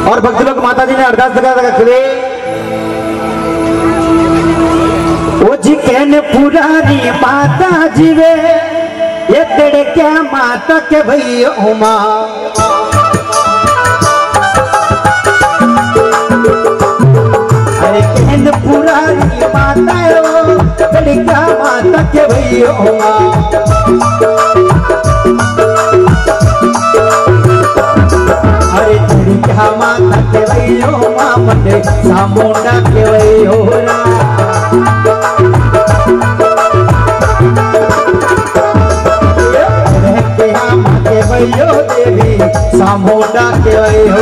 और भक्त लोग माता जी ने अरदास लगा करे ओ जी कहने पुरानी माता जी वे ये तेरे क्या माता के भई उमा अरे कहने पुरानी माता है तेरे क्या माता के भई उमा अरे तेरी क्या माता के भई उमा मटे सामुंडा के भई होरा भैयो देवी सामोडा के हो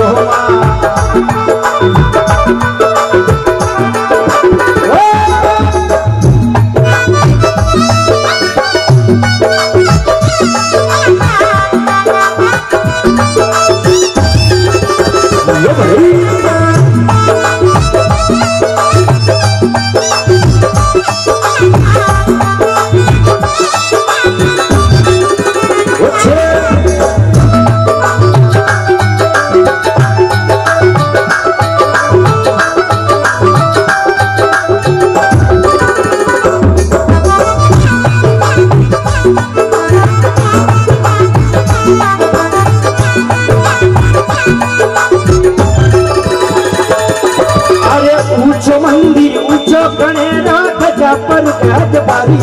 मंदिर ऊंचो गणेरा गजा पर गजबारी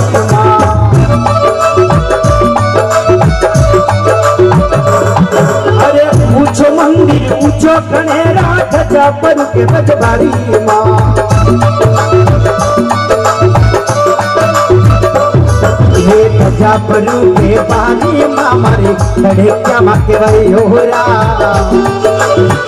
अरे ऊंचो मंदिर ऊंचो गणेरा गजा पर गजबारी माँ ये गजा पर के बारी माँ मारे बड़े क्या माँ के भाई हो रहा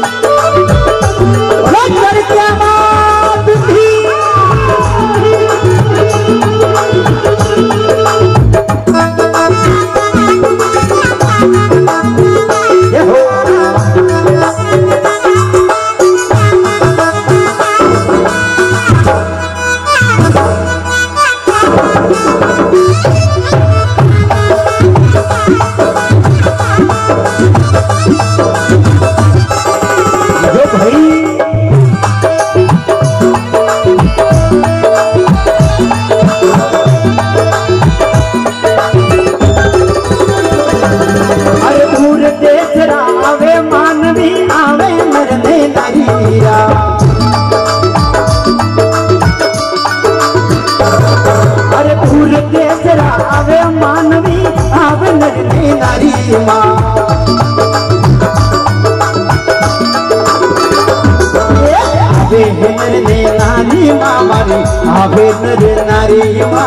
अरे पूरे देश आवे मानवी आवे नरने नारी माँ आवे नरने नारी माँ मारी आवे नर नारी माँ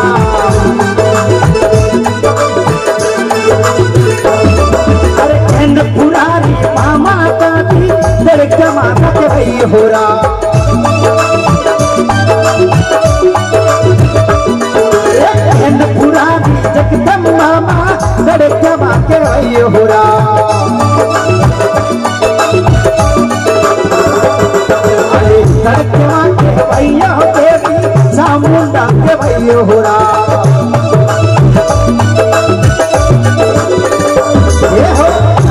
अरे एंड पुरारी माँ माता थी तेरे क्या माता के भाई हो रहा पुरानी जगदम्बा माँ बड़े जमा के हो रहा अरे जमा के भैया देवी सामुंडा के भैया हो रहा ये हो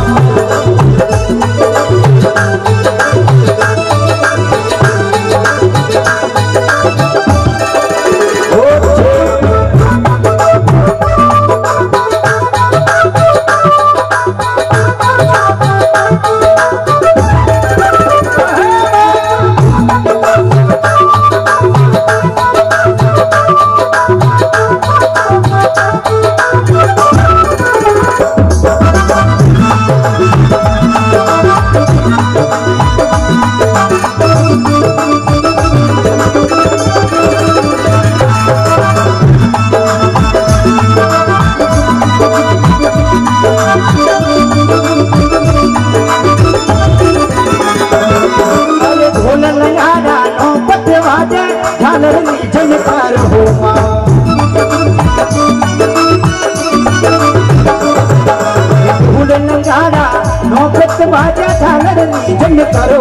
बाजा झालर जन करो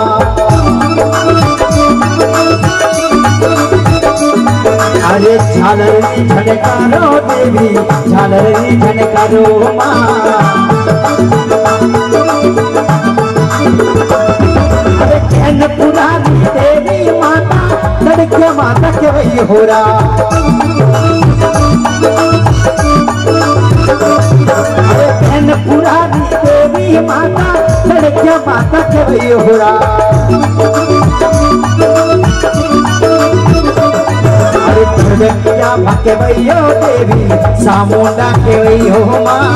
अरे झालर झनकारो देवी झालर झनकारो माँ क्या माता के वही हो रहा। अरे बहन पुरानी देवी माता क्या माता के वही हो रहा। अरे क्या भाके भैया देवी सामुंडा के वही हो माँ।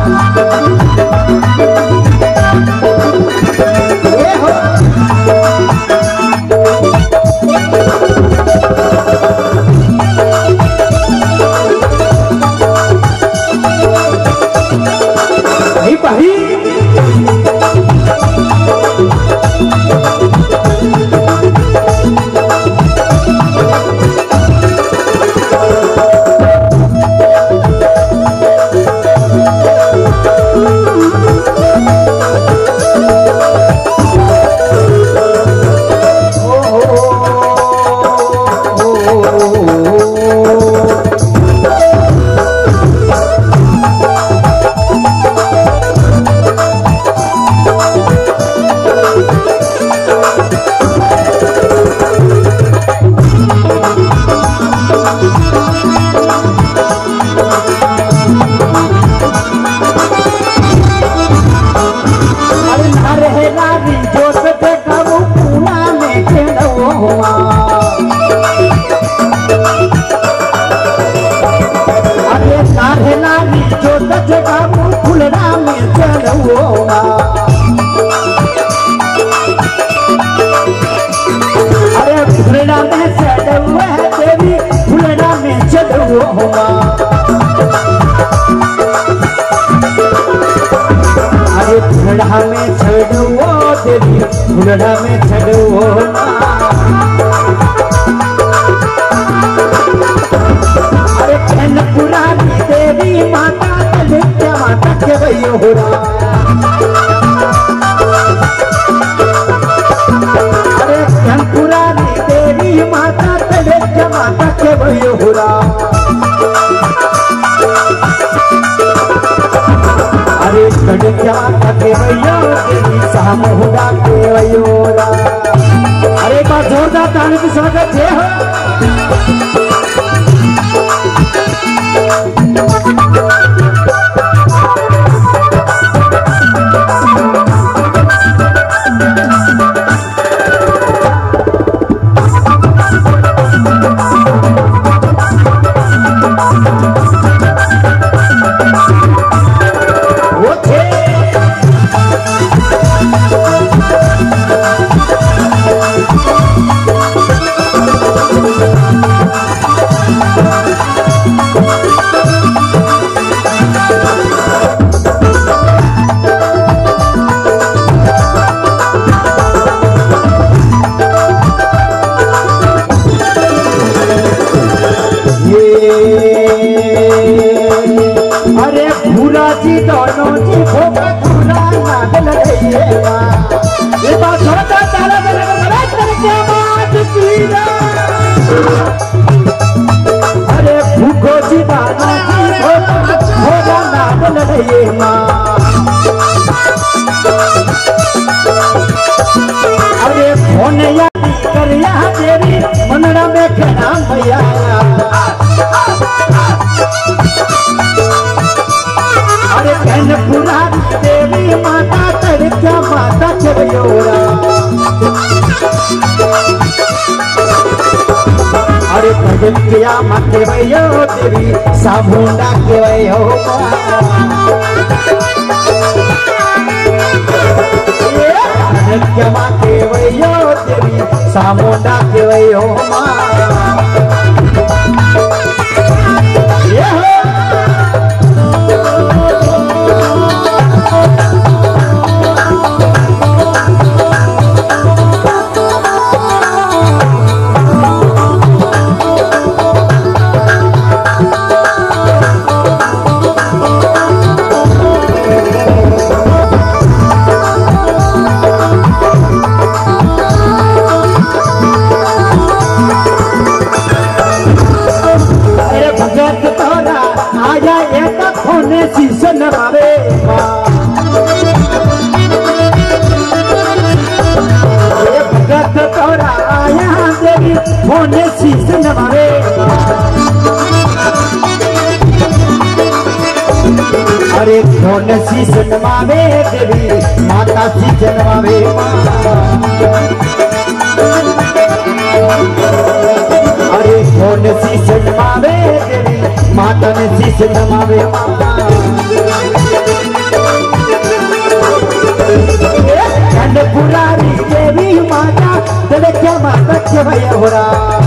अरे फुलड़ा में छड़ो देवी फुलड़ा में छड़ो। अरे बहन पुरानी देवी माता क्या माता के वही हो रहा। अरे बहन पुरानी देवी माता क्या माता के वही हो रहा। अरे क्या के भैया देवी सामुंडा के वयोरा। अरे एक बार जोरदार ताली के स्वागत है। अरे भूरा जी दोनों जी भोगा भूरा नागल रहिएगा। ये बात छोटा ताला क्या बात की। अरे भूखो जी दोनों जी भोगा नागल रहिएगा। अरे फोन याद कर यहाँ तेरी मनड़ा में क्या भैया। अरे बहन पुरानी देवी माता क्या माता के वयोरा। अरे भजन किया माते वयो देवी सामुंडा के वयो। क्या माते वयो देवी सामुंडा के वयो माँ। होने शीश नवावे अरे होने शीश नवावे देवी माता शीश नवावे अरे होने शीश नवावे देवी माता ने शीश नवावे पुरारी देवी माता तेरे क्या माता के भैया हो रहा